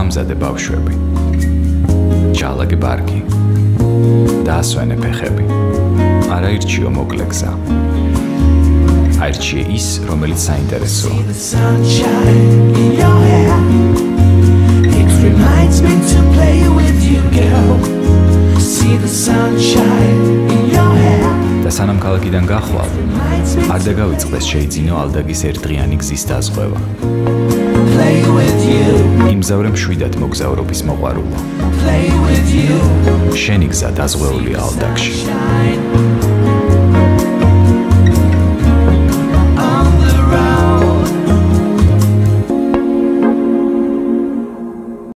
გაამზადე ბავშვები, ჩალაგე ბარგი, დაასვენე ფეხები, არ აირჩიო მოკლე გზა. აირჩიე ის, რომელიც საინტერესოა. და სანამ ქალაქიდან გახვალ, არ დაგავიწყდეს შეიძინო ალდაგის ერთდღიანი გზის დაზღვევა. იმგზავრე მშვიდად მოგზაურობის მოყვარულო. შენი გზა დაზღვეულია ალდაგში.